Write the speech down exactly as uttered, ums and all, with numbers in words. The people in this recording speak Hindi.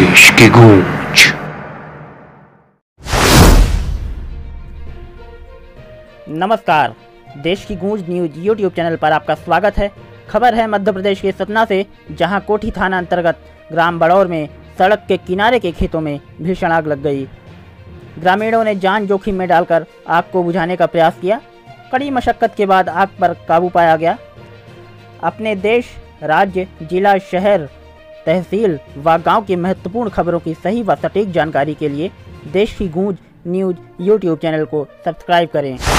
देश की गूंज। नमस्कार, देश की गूंज न्यूज यूट्यूब चैनल पर आपका स्वागत है। खबर है मध्य प्रदेश के सतना से, जहां कोठी थाना अंतर्गत ग्राम बड़ौर में सड़क के किनारे के खेतों में भीषण आग लग गई। ग्रामीणों ने जान जोखिम में डालकर आग को बुझाने का प्रयास किया। कड़ी मशक्कत के बाद आग पर काबू पाया गया। अपने देश, राज्य, जिला, शहर, तहसील व गांव की महत्वपूर्ण खबरों की सही व सटीक जानकारी के लिए देश की गूंज न्यूज यूट्यूब चैनल को सब्सक्राइब करें।